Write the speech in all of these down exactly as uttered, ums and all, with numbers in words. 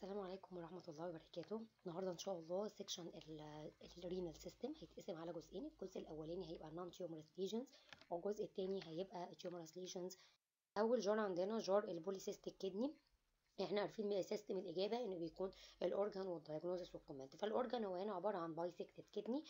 السلام عليكم ورحمة الله وبركاته. النهاردة إن شاء الله سيكشن الرينال سيستم هيتقسم على جزئين. الجزء الأولاني هيبقى نون تيومرس ليجنز، والجزء التاني هيبقى تيومرس ليجنز. أول جار عندنا جار البوليسيستيك كدني. احنا عارفين من سيستم الاجابه انه بيكون الاورجان والدايجنوزس والكومنت. فالاورجان هو هنا عباره عن بايسكتد كدني،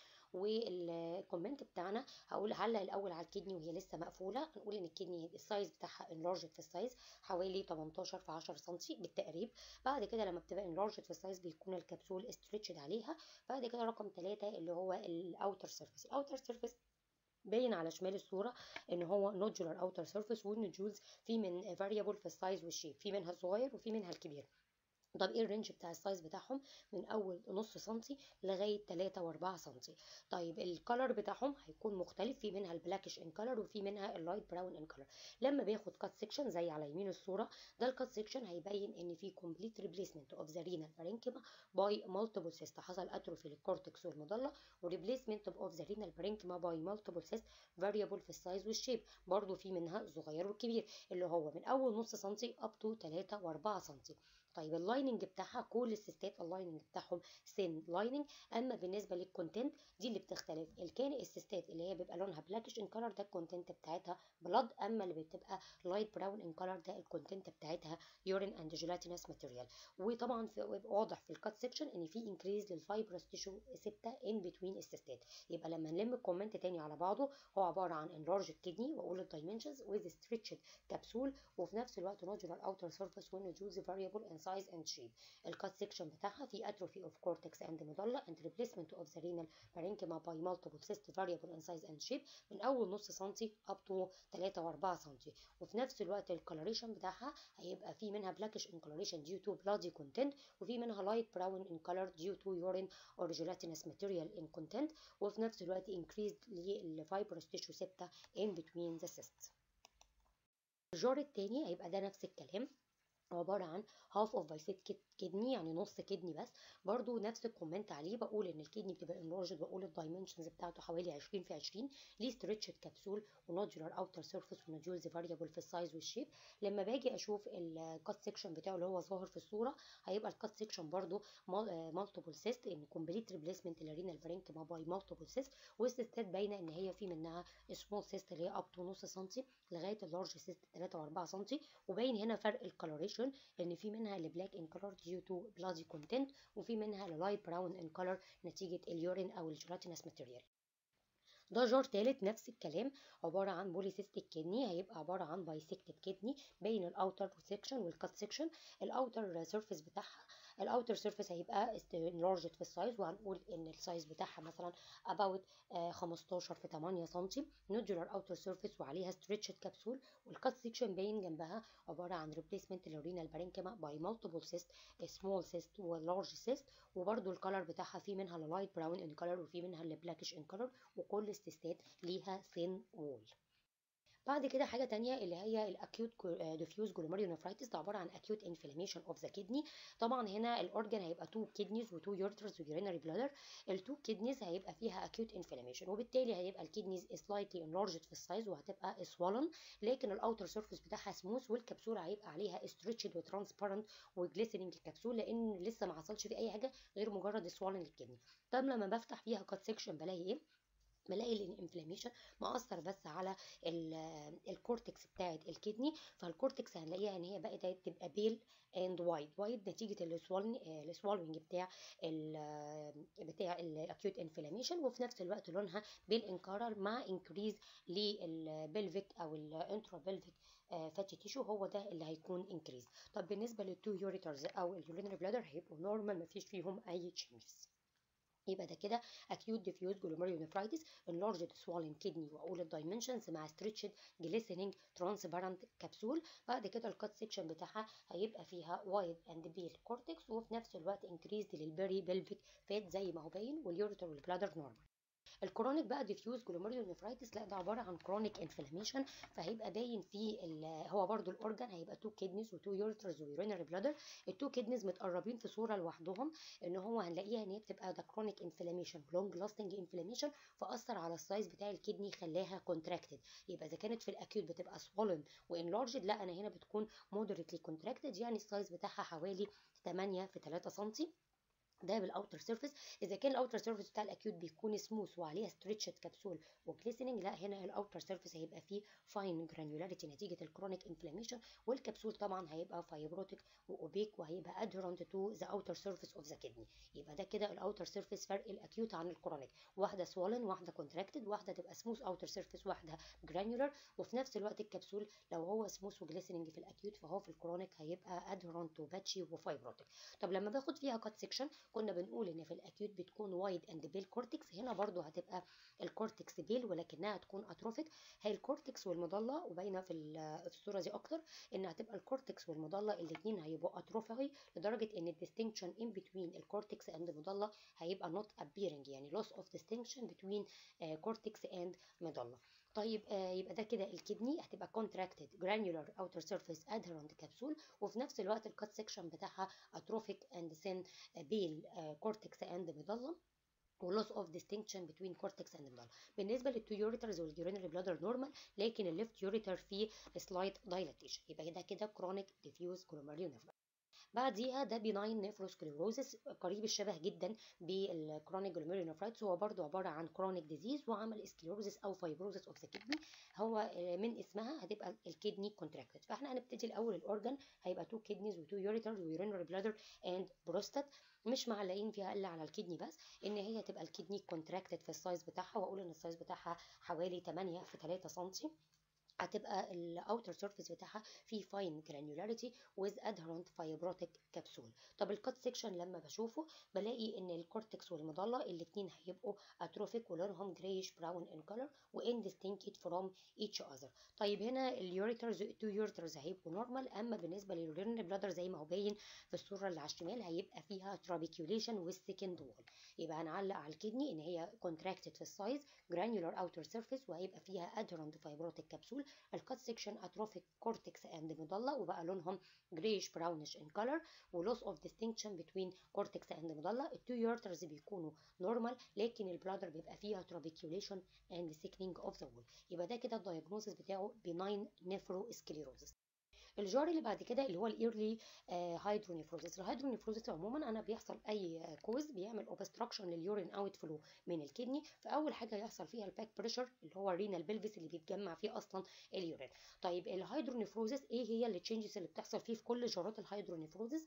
والكومنت بتاعنا هقول هعلق الاول على الكدني وهي لسه مقفوله. هنقول ان الكدني السايز بتاعها انلارجت في السايز حوالي تمنتاشر في عشرة سم بالتقريب. بعد كده لما بتبقى انلارجت في السايز بيكون الكبسول استريتشد عليها. بعد كده رقم ثلاثة اللي هو الاوتر سيرفيس. الاوتر سيرفيس باين على شمال الصوره ان هو نودولار اوتر سيرفيس، والنودولز في من فاريبل في السايز والشيب، في منها الصغير وفي منها الكبير. طب ايه الرينج بتاع السايز بتاعهم؟ من اول نص سنتي لغايه تلاتة واربعة سنتي. طيب الكالر بتاعهم هيكون مختلف، في منها البلاكش ان كالر وفي منها اللايت براون ان كالر. لما باخد كات سيكشن زي على يمين الصوره ده، الكات سيكشن هيبين ان في كومبليت ريبليسمنت اوف ذا رينال بارينكيما باي مالتيبل سيست. حصل اتروفي للكورتكس والمضله، وريبليسمنت اوف ذا رينال بارينكيما باي مالتيبل سيست فاريبل في السايز والشيب. برضو في منها الصغير والكبير اللي هو من اول نص سنتي اب تو تلاتة واربعة سنتي. طيب اللايننج بتاعها كل السيستات اللايننج بتاعهم سين لايننج. اما بالنسبه للكونتنت دي اللي بتختلف. الكان السيستات اللي هي بيبقى لونها بلاكش ان كلر ده الكونتنت بتاعتها بلاد، اما اللي بتبقى لايت براون ان كلر ده الكونتنت بتاعتها يورين اند جيلاتينس ماتيريال. وطبعا في واضح في الكات سيكشن ان في انكريز للفايبرس تيشو ستة ان بتوين السيستات. يبقى لما نلم الكومنت تاني على بعضه هو عباره عن انلارجد كدني، واقول الدايمنشنز ويز ستريتشد كبسول، وفي نفس الوقت نودولار اوتر سيرفيس والنودولز فاريبل ان size and shape. الكات سيكشن بتاعها في atrophy of cortex and medulla and replacement of the renal parenchyma by multiple cyst variable in size and shape من اول نص سنتي up to تلاتة واربعة سنتي. وفي نفس الوقت الكولوريشن بتاعها هيبقى في منها blackish in coloration due to bloody content، وفي منها light brown in color due to urine or gelatinous material in content، وفي نفس الوقت increased للفايبرس tissue septa in between the cysts. الجار التاني هيبقى ده نفس الكلام، عبارة عن half of bisected كدني يعني نص كدني بس. برضو نفس الكومنت عليه، بقول ان الكدني بتبقى انلارجد، بقول الدايمنشنز بتاعته حوالي عشرين في عشرين، ليه ستريتشد كبسول ونودولار اوتر سيرفيس ونودولز فاريبل في السايز والشيب. لما باجي اشوف الكات سيكشن بتاعه اللي هو ظاهر في الصوره هيبقى الكات سيكشن برضو مالتيبل سيست، ان كومبليت ريبليسمنت للرينال بارينكيما باي مالتيبل سيست، والسيستات باينه ان هي في منها سمول سيست اللي هي اب تو نص سنتي لغايه اللارج سيست تلاتة واربعة سنتي. وباين هنا فرق الكولوريشن ان في منها البلاك ان كلر ديو تو بلادي كونتنت، وفي منها اللايت براون ان كلر نتيجه اليورين او الجيلاتينس ماتيريال. ده جار تالت نفس الكلام، عباره عن بوليسيستيك كدني، هيبقى عباره عن بايسكتد كدني بين الاوتر سيكشن والكات سيكشن. الاوتر سيرفيس بتاعها الاوتر سيرفيس هيبقى انلارجد في السايز، وهنقول ان السايز بتاعها مثلا اباوت خمستاشر في تمانية سم. نودولار اوتر سيرفيس وعليها ستريتشد كبسول، والكات سيكشن باين جنبها عباره عن ريبليسمنت للرينال بارينكيما باي مالتيبل سيست، سمول سيست ولارج سيست. وبرده الكلر بتاعها في منها اللايت براون ان كلر وفي منها البلاكش ان كلر، وكل السيستات ليها ثين وول. بعد كده حاجه تانية اللي هي الاكيوت ديفيوز جلوميرولونيفرايتس، ده عباره عن اكيوت انفلاميشن اوف ذا كدني. طبعا هنا الاورجن هيبقى تو كدنيز وتو يورترز ويورينري بلادر. التو كدنيز هيبقى فيها اكيوت انفلاميشن، وبالتالي هيبقى الكدنيز سلايتلي انلارجد في السايز وهتبقى سوالن، لكن الاوتر سيرفيس بتاعها سموث، والكبسوله هيبقى عليها ستريتشد وترانسبيرنت وجليسرنج الكبسول، لان لسه ما حصلش فيه اي حاجه غير مجرد سوالن الكدني. طب لما بفتح فيها كات سيكشن بلاقي ايه؟ بلاقي الانفلاميشن مأثر بس على الكورتكس بتاعه الكدني. فالكورتكس هنلاقيها ان هي بقت تبقى بيل اند وايد وايد نتيجه السوالوينج بتاع ال بتاع الاكيوت انفلاميشن، وفي نفس الوقت لونها بيل انكارر مع انكريز للبلفيك او الانترا بلفيك فاتي تيشو، هو ده اللي هيكون انكريز. طب بالنسبه للتو يوريترز او اليورينري بلادر هيبقوا نورمال، مفيش فيهم اي تشينجز. يبقى ده كده acute diffuse glomerulonephritis enlarged swollen kidney، واقول الدايمنشنز مع stretched glistening transparent capsule. بعد كده الكات سيكشن بتاعها هيبقى فيها wide and pale cortex، وفي نفس الوقت increased للبري بلفيك فات زي ما هو باين، واليوريتر والبلادر نورمال. الكرونيك بقى ديفيوز جلوميرولونيفرايتس لا، ده عباره عن كرونيك انفلاميشن، فهيبقى باين في هو برده الاورجان هيبقى تو كيدنيز وتو يورترز ويورينري بلادر. التو كيدنيز متقربين في صوره لوحدهم، ان هو هنلاقيها ان هي بتبقى ده كرونيك انفلاميشن لونج لاستنج انفلاميشن، فاثر على السايز بتاع الكدني خلاها كونتراكتد. يبقى اذا كانت في الاكيوت بتبقى swollen وانلارجد، لا انا هنا بتكون moderately contracted، يعني السايز بتاعها حوالي ثمانية في ثلاثة سم. ده بالاوتر سيرفيس. اذا كان الاوتر سيرفيس بتاع الاكيوت بيكون سموث وعليها ستريتشد كبسول وجليسننج، لا هنا الاوتر سيرفيس هيبقى فيه فاين جرانيولاريتي نتيجه الكرونيك انفلاميشن، والكبسول طبعا هيبقى فايبروتيك واوبيك وهيبقى ادهرنت تو ذا اوتر سيرفيس اوف ذا كدني. يبقى ده كده الاوتر سيرفيس فرق الاكيوت عن الكرونيك، واحده سوالن واحده كونتراكتد، واحده تبقى سموث اوتر سيرفيس واحده جرانيولار، وفي نفس الوقت الكبسول لو هو سموث وجليسننج في الاكيوت فهو في الكرونيك هيبقى ادهرنت وباتشي وفايبروتيك. طب لما باخد فيها كات سيكشن كنا بنقول ان في الاكيوت بتكون وايد اند بيل كورتكس، هنا برضو هتبقى الكورتكس بيل ولكنها هتكون اتروفيك. هي الكورتكس والمضله، وباينه في في الصوره دي اكتر ان هتبقى الكورتكس والمضله الاثنين هيبقوا اتروفي لدرجه ان الديستنكشن ان بتوين الكورتكس اند مضله هيبقى نوت ابيرنج، يعني لوس اوف ديستنكشن بتوين كورتكس اند مضله. طيب آه يبقى ده كده الكدني هتبقى contracted granular outer surface adherent capsule، وفي نفس الوقت الكات سيكشن بتاعها atrophic and thin بيل كورتكس اند مضله، ولوس اوف ديستنكشن بتوين كورتكس اند مضله. بالنسبه للتو يوريترز واليورينري بلادر نورمال، لكن الليفت يوريتر فيه سلايت دايلاتيشن، يبقى ده كده كرونيك ديفيوز جلوميرولونيفرايتس. بعديها ده بيناين نيفروسكليروزس، قريب الشبه جدا بالكرونيك جلوميرولونيفرايتس، هو برضو عباره عن كرونيك ديزيز وعمل سكليروزس او فايبروزس اوف ذا كدني. هو من اسمها هتبقى الكدني كونتراكتد. فاحنا هنبتدي الاول الاورجن هيبقى تو كدنيز وتو يوريترز ويورينري بلادر اند بروستات، مش معلقين فيها الا على الكدني بس، ان هي تبقى الكدني كونتراكتد في السايز بتاعها، واقول ان السايز بتاعها حوالي ثمانية في ثلاثة سم. هتبقى الاوتر سيرفيس بتاعها في فاين جرانيولاريتي ويز ادهرنت فايبروتيك كبسول. طب الكات سيكشن لما بشوفه بلاقي ان الكورتكس والمضله الاثنين هيبقوا اتروفيك ولونهم جريش براون ان كولر واندستنكت فروم ايتش اذر. طيب هنا اليوريترز تو يوريترز هيبقوا نورمال، اما بالنسبه لليورينري بلادر زي ما هو باين في الصوره اللي على الشمال هيبقى فيها ترابيكيوليشن والسكند وول. يبقى هنعلق على الكدني ان هي كونتراكتد في السايز جرانيولار اوتر سيرفيس وهيبقى فيها ادهرنت فايبروتيك كبسول. الكات سيكشن اتروفيك كورتكس اند مضله وبقى لونهم جريش براونش ان كولر ولوس اوف ديستنكشن بتوين كورتكس اند مضله. التو يورترز بيكونوا نورمال، لكن البلادر بيبقى فيها ترابيكيوليشن اند سيكنينج اوف ذا وول. يبقى ده كده الدايجنوستس بتاعه بناين نيفرو سكليروزس. الجار اللي بعد كده اللي هو الايرلي هايدرونيفروزس. الهايدرونيفروزس عموما انا بيحصل اي كوز بيعمل اوبستراكشن لليورين اوت فلو من الكدني، فاول حاجه يحصل فيها الباك بريشر اللي هو الرينال بلفس اللي بيتجمع فيه اصلا اليورين. طيب الهايدرونيفروزس ايه هي التشينجز اللي بتحصل فيه في كل جارات الهايدرونيفروزس؟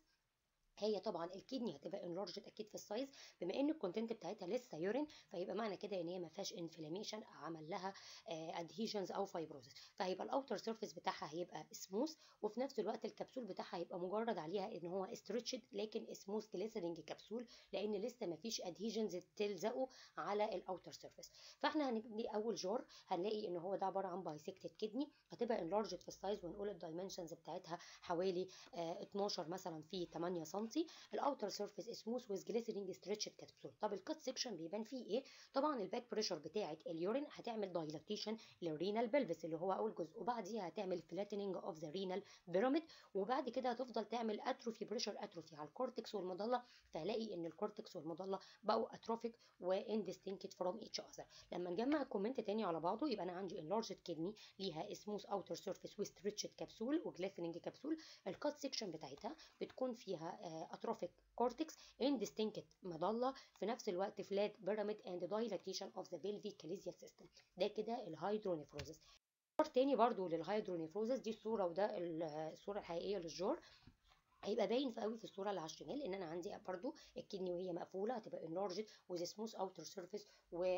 هي طبعا الكدني هتبقى انلارجد اكيد في السايز، بما ان الكونتنت بتاعتها لسه يورين، فيبقى معنى كده ان هي ما فيهاش انفلاميشن عمل لها ادهيجنز او فايبروزس، فهيبقى الاوتر سيرفيس بتاعها هيبقى سموث، وفي نفس الوقت الكبسول بتاعها هيبقى مجرد عليها ان هو استريتشد لكن سموث جليسرنج كبسول، لان لسه ما فيش ادهيجنز تلزقه على الاوتر سيرفيس. فاحنا هنبني اول جار هنلاقي ان هو ده عباره عن بايسكتد كدني، هتبقى انلارجد في السايز، ونقول الدايمنشنز بتاعتها حوالي آه اتناشر مثلا في ثمانية سم. الاوتر سيرفيس سموث ويز جليسرينج ستريتشد كبسول. طب الكات سيكشن بيبان فيه ايه؟ طبعا الباك بريشر بتاعه اليورين هتعمل دايلاتيشن للرينال بلفس اللي هو اول جزء، وبعديها هتعمل فلاتنينج اوف ذا رينال بيراميد، وبعد كده هتفضل تعمل اتروفي بريشر اتروفي على الكورتكس والمضله، فهلاقي ان الكورتكس والمضله بقوا اتروفيك واندستنكت فروم ايتش اذر. لما نجمع الكومنت تاني على بعضه يبقى انا عندي انلارجد كدني ليها سموث اوتر سيرفيس وستريتشد كبسول وجليسرينج كبسول. الكات سيكشن بتاعتها بتكون فيها اتروفيك كورتكس اندستنكت مضله، في نفس الوقت فلات بيراميد اند دايلاتيشن اوف ذا بلفي كاليزيال سيستم. ده كده الهايدرونيفروزس. صور تاني برضو للهايدرونيفروزس، دي الصوره وده الصوره الحقيقيه للجار. هيبقى باين في قوي في الصوره اللي على الشمال ان انا عندي برضو الكدني وهي مقفوله هتبقى انلارجد وذ سموث اوتر سيرفيس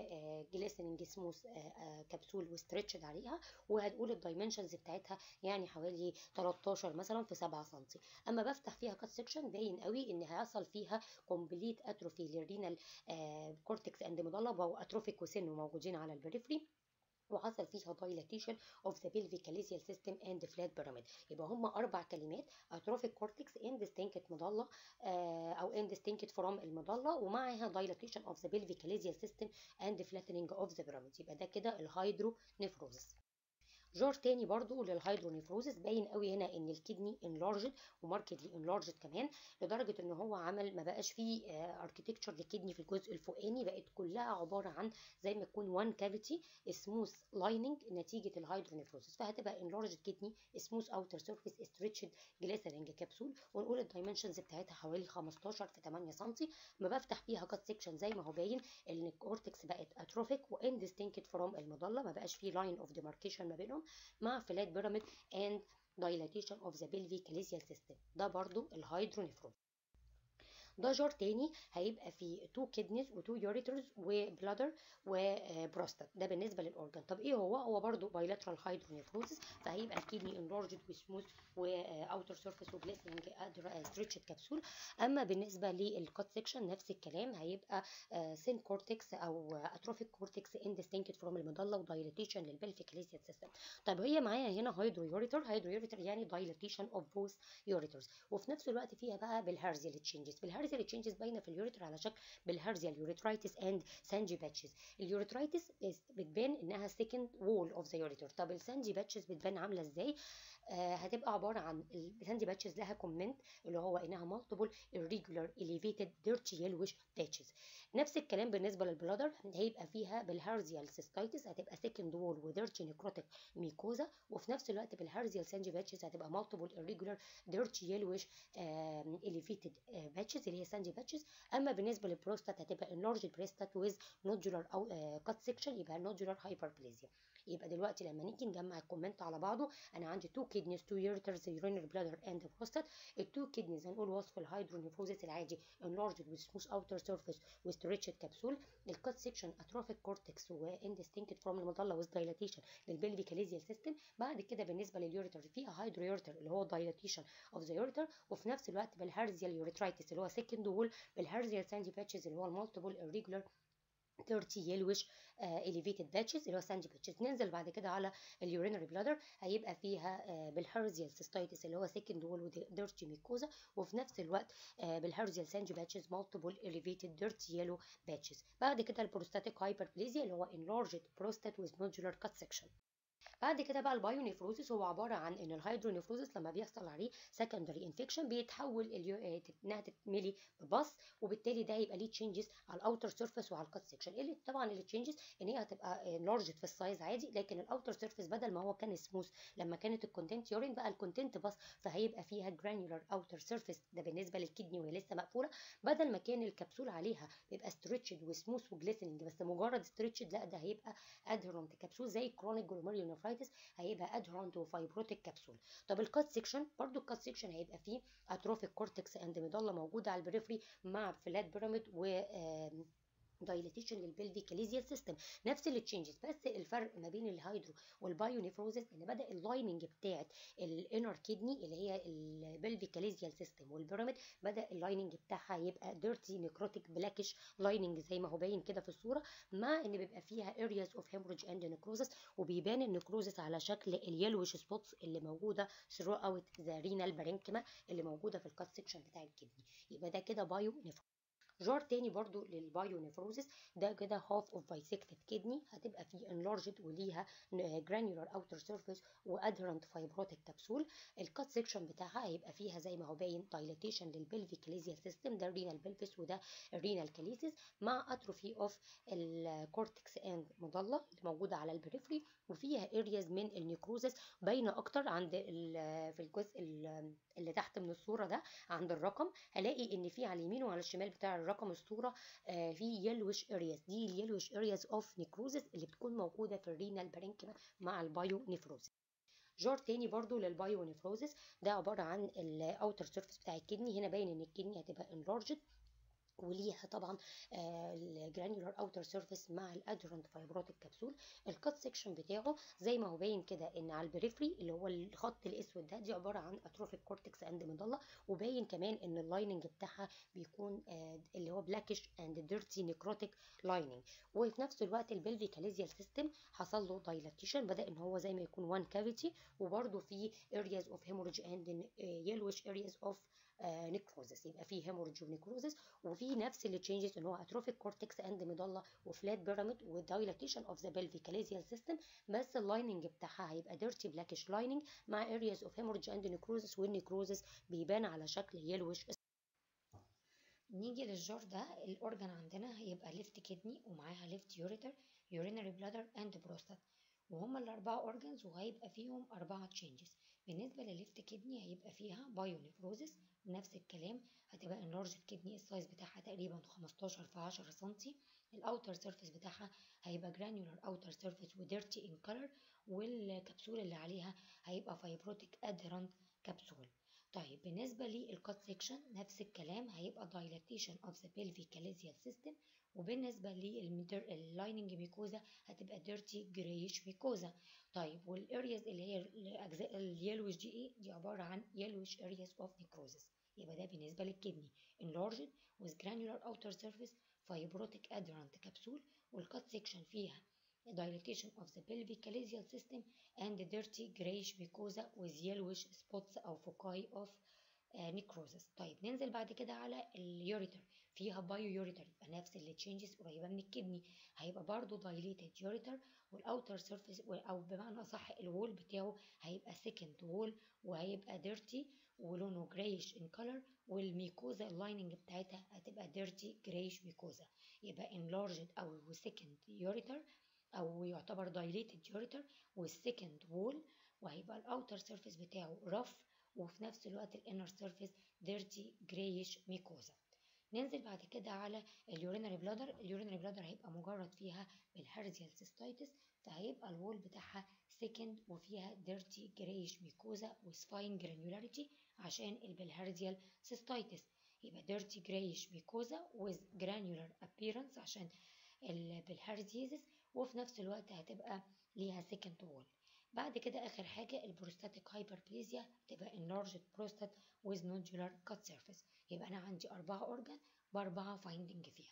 وجليسننج سموث كبسول وستريتشد عليها، وهتقول الدايمنشنز بتاعتها يعني حوالي تلتاشر مثلا في سبعة سم. اما بفتح فيها كات سيكشن باين قوي ان هيحصل فيها كومبليت اتروفي للرينال كورتكس اند مضله، واتروفيك وسن موجودين على البريفري، وحصل فيها dilatation of the pelvic calyceal system and flat pyramid. يبقى هم اربع كلمات: atrophic cortex, indistinct مظله آه او indistinct from المظله، ومعها dilatation of the pelvic calyceal system and flattening of the pyramid. يبقى ده كده الهيدرونيفروزس. جار تاني برضو للهيدرونيفروزس باين قوي هنا ان الكدني انلارجد وماركتلي انلارجد كمان، لدرجه ان هو عمل ما بقاش فيه اركتكتشر للكدني في الجزء الفوقاني، بقت كلها عباره عن زي ما تكون وان كافيتي سموث لايننج نتيجه الهيدرونيفروزس. فهتبقى انلارجد كدني، سموث اوتر سيرفيس، ستريتشد جليسرنج كبسول، ونقول الدايمنشنز بتاعتها حوالي خمستاشر في تمانية سم. ما بفتح فيها كات سيكشن زي ما هو باين ان الكورتكس بقت اتروفيك واندستنكت فروم المظله، ما بقاش فيه لاين اوف ديماركيشن ما بينهم، مع فلات بيراميد and dilatation of the pelvic calyceal system. ده برضو الهيدرونيفروز. ده جار تاني هيبقى فيه تو كيدنيز وتو يوريترز وبلادر وبروستات. ده بالنسبه للاورجن. طب ايه هو؟ هو برضو بايلاترال هيدرونيفروزس، فهيبقى الكيدني انلارجد وسموث واوتر سيرفيس وجليسنج ستريتشد كبسول. اما بالنسبه للكات سيكشن نفس الكلام، هيبقى سين كورتكس او اتروفيك كورتكس اندستنكت فروم المظله ودايليتيشن للبلفيك كاليسيال سيستم. طب هي معايا هنا هيدرو يوريتر، هيدرو يوريتر يعني دايليتيشن اوف بوث يوريترز، وفي نفس الوقت فيها بقى بالهرزيال تشينجز. بالهرزيال تشينجز باينه في اليوريتر على شكل بالهرزيال يوريترايتس اند سانجي باتشز. اليوريترايتس بتبان انها سكند وول اوف ذا يوريتر. طب السانجي باتشز بتبان عامله ازاي؟ آه هتبقى عباره عن السانجي باتشز لها كومنت اللي هو انها مالتيبل irregular elevated dirty yellowish patches. نفس الكلام بالنسبه للبلادر، هيبقى فيها بالهارزيال سيستايتس هتبقى سكند وول وديرتي نيكروتيك ميكوزا، وفي نفس الوقت بالهارزيال سانجي باتشز هتبقى مالتيبل irregular dirty yellowish elevated باتشز اللي هي سانجي باتشز. اما بالنسبه للبروستات هتبقى enlarged prostate with nodular او كات سيكشن، يبقى nodular hyperplasia. يبقى دلوقتي لما نيجي نجمع الكومنت على بعضه، انا عندي تو كيدنيز، تو يوريترز، urinary bladder and prostate. التو كيدنيز هنقول وصف الهيدرونيفروزس العادي enlarged with smooth outer surface with stretched capsule. الكات سيكشن اتروفيك كورتكس واندستنكت فروم المظله with dilatation للبلفي كاليزيال سيستم. بعد كده بالنسبه لليوريتر فيها هيدرو يوريتر اللي هو dilatation of the ureter، وفي نفس الوقت بالهارزيال يوريترايتس اللي هو سكند وول، بالهارزيال سانجي باتشز اللي هو المالتيبل irregular dirty yellowish uh, elevated patches اللي هو سانجي باتشز. ننزل بعد كده على اليورينري بلادر، هيبقى فيها uh, بالهارزيال سيستايتس اللي هو سكند وول وديرتي ميكوزا، وفي نفس الوقت uh, بالهارزيال سانجي باتشز مالتيبل elevated dirty yellow patches. بعد كده البروستاتيك هايبربليزيا اللي هو enlarged prostate with nodular cut section. بعد كده بقى البايونيفروزس هو عباره عن ان الهيدرونيفروزس لما بيحصل عليه سكندري انفكشن بيتحول اليو... انها تتملي ببص، وبالتالي ده هيبقى ليه تشينجز على الاوتر سيرفيس وعلى الكات سيكشن. اللي طبعا اللي تشينجز ان هي هتبقى لارجت في السايز عادي، لكن الاوتر سيرفيس بدل ما هو كان سموث لما كانت الكونتنت يورين بقى الكونتنت بص، فهيبقى فيها جرانيولار اوتر سيرفيس. ده بالنسبه للكدني وهي لسه مقفوله، بدل ما كان الكبسول عليها بيبقى ستريتشد وسموث وجليسننج بس مجرد ستريتشد، لا ده هيبقى ادهرنت كبسول زي كرونيك جلوميريونيفرايتس، هيبقى ادهرنت وفايبروتيك كبسول. طب الكات سيكشن برضو الكات سيكشن هيبقى فيه اتروفيك كورتكس اند ميدالا موجوده على البريفري مع فلات بيراميد و دايليتيشن للبلفي كاليزيال سيستم. نفس التشينجز، بس الفرق ما بين الهيدرو والبايونيفروزس ان بدا اللايننج بتاعت الانر كيدني اللي هي البلفي كاليزيال سيستم والبيراميد، بدا اللايننج بتاعها يبقى ديرتي نيكروتيك بلاكش لايننج زي ما هو باين كده في الصوره، مع ان بيبقى فيها ارياز اوف هيموريج اند نيكروزس، وبيبان النيكروزس على شكل اليلوش سبوتس اللي موجوده ثرو اوت ذا رينال بارينكما اللي موجوده في الكات سيكشن بتاع الكدني. يبقى ده كده بايونيفروزس. جار تاني برضو للبايونيفروزس، ده كده هاف اوف بايسكتد كدني، هتبقى فيه انلارجد وليها جرانيولار اوتر سيرفيس وادهرنت فايبروتيك كبسول. الكات سيكشن بتاعها هيبقى فيها زي ما هو باين دايليتيشن للبلفي كاليزيال سيستم، ده الرينال بلفس وده الرينال كاليسيس، مع اتروفي اوف الكورتكس اند مظله اللي موجوده على البريفري، وفيها ارياز من النيكروزس باينه اكتر عند في الجزء اللي تحت من الصوره ده. عند الرقم هلاقي ان في على اليمين وعلى الشمال بتاع الرقم الصوره آه في يلوش ارياز، دي اليلوش ارياز اوف نيكروزس اللي بتكون موجوده في الرينال بارينكما مع البايو نيفروزس. جار تاني برضو للبايو نيفروزس، ده عباره عن الاوتر سيرفيس بتاع الكدني. هنا باين ان الكدني هتبقى انلارجد وليها طبعا الجرانيولار اوتر سيرفيس مع الادرنت فايبروتيك كبسول. الكات سيكشن بتاعه زي ما هو باين كده ان على البريفري اللي هو الخط الاسود ده دي عباره عن اتروفيك كورتكس اند ميدالا، وباين كمان ان اللايننج بتاعها بيكون آه اللي هو بلاكش اند ديرتي نيكروتيك لايننج. وفي نفس الوقت البلفي كاليزيال سيستم حصل له دايلاتيشن، بدا ان هو زي ما يكون وان كافيتي، وبرده في areas of hemorrhage and yellowish areas of نيكروزس، يبقى في هيموريدج ونيكروزس، وفي نفس اللي تشينجز ان هو اتروفيك كورتكس اند ميدالا وفلات بيراميد ودايلاتيشن اوف ذا بلفي كاليزيال سيستم، بس اللايننج بتاعها هيبقى ديرتي بلاكش لايننج مع ارياز اوف هيموريدج اند نيكروزس، والنيكروزس بيبان على شكل يلوش. نيجي للجار ده، الاورجان عندنا هيبقى ليفت كدني ومعاها ليفت يوريتر يورينري بلادر اند بروستات، وهما الاربعه اورجانز وهيبقى فيهم اربعه تشينجز. بالنسبه للليفت كدني هيبقى فيها بايونيفروزس، نفس الكلام هتبقى انلارج الكدني، السايز بتاعها تقريبا خمستاشر في عشرة سنتي. الاوتر سيرفيس بتاعها هيبقى جرانيولار اوتر سيرفيس وديرتي ان كلر، والكبسول اللي عليها هيبقى فايبروتيك ادهرنت كبسول. طيب بالنسبة للكات سيكشن نفس الكلام، هيبقى dilatation of the pelvic calysial system، وبالنسبة لللايننج ميكوزا هتبقى dirty grayish ميكوزا. طيب والارياز اللي هي الاجزاء اليلوش دي ايه؟ دي عبارة عن yellowish areas of necrosis. يبقى ده بالنسبة للكدني enlarged with granular outer surface fibrotic adherent capsule، والكات سيكشن فيها dilatation of the pelvic calysial system and dirty grayish mucosa with yellowish spots أو foci of necrosis. طيب ننزل بعد كده على اليوريتر، فيها بايو يوريتر، يبقى نفس اللي تشينجز قريبة من الكدني، هيبقى برضو dilated يوريتر، والاوتر سيرفيس او بمعنى صح الوول بتاعه هيبقى second وول وهيبقى dirty ولونه grayish in color، والميكوزا اللايننج بتاعتها هتبقى dirty grayish ميكوزا. يبقى enlarged او second يوريتر او يعتبر dilated ureter والسكند وول، وهيبقى الاوتر سيرفيس بتاعه رف، وفي نفس الوقت الانر سيرفيس ديرتي جرايش ميكوزا. ننزل بعد كده على اليورينري بلادر. اليورينري بلادر هيبقى مجرد فيها بالهارزيال سيستايتس، فهيبقى الوول بتاعها سكند وفيها ديرتي جرايش ميكوزا وسفاين جرانيولاريتي عشان البلهارزيال سيستايتس، يبقى ديرتي جرايش ميكوزا with granular appearance عشان البلهارزيزس، وفي نفس الوقت هتبقى ليها سكند وول. بعد كده اخر حاجه البروستاتيك هايبربليزيا، تبقى enlarged prostate with nodular cut surface. يبقى انا عندي اربعه اورجان باربعه فايندنج فيها.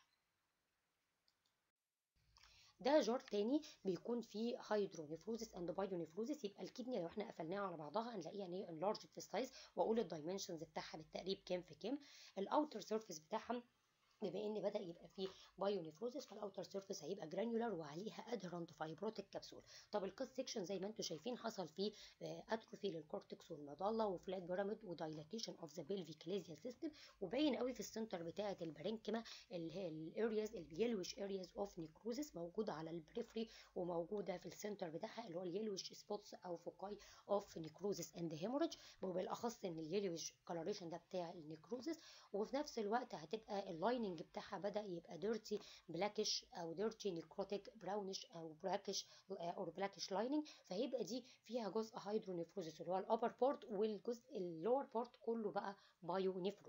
ده جار تاني بيكون فيه هيدرونيفروزس اند بايونيفروزس. يبقى الكدني لو احنا قفلناها على بعضها هنلاقيها ان هي انلارجد في السايز، واقول الدايمنشنز بتاعها بالتقريب كام في كام. الاوتر سيرفيس بتاعها بما ان بدا يبقى فيه بايونيفروزس، فالاوتر سيرفيس هيبقى جرانيولار وعليها ادهرنت فايبروتيك كبسول. طب الكاس سيكشن زي ما انتم شايفين حصل فيه اتروفي للكورتكس والمظله وفلات بيراميد ودايلاتيشن اوف ذا بلفي كاليزيال سيستم، وباين قوي في السنتر بتاعه البرينكما اللي هي الارياز اليلوش ارياز اوف نيكروزس موجوده على البريفري، وموجوده في السنتر بتاعها اللي هو اليلوش سبوتس او فوكاي اوف نيكروزس اند هيموريدج، وبالاخص ان اليلوش كولوريشن ده بتاع النيكروزس. وفي نفس الوقت هتبقى اللاين بتاعها بدا يبقى ديرتي بلاكش او ديرتي نيكروتيك براونش او براكش او بلاكش لايننج، فهيبقى دي فيها جزء هيدرونيفروزس اللي هو الابر بارت، والجزء اللور بارت كله بقى بايو نيفروزس.